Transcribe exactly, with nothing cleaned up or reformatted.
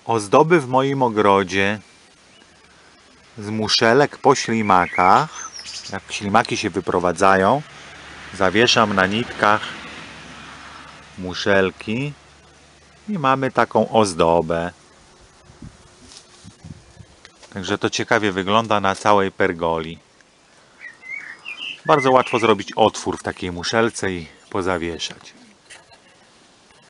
ozdoby w moim ogrodzie z muszelek po ślimakach. Jak ślimaki się wyprowadzają, zawieszam na nitkach muszelki i mamy taką ozdobę. Także to ciekawie wygląda na całej pergoli. Bardzo łatwo zrobić otwór w takiej muszelce i pozawieszać.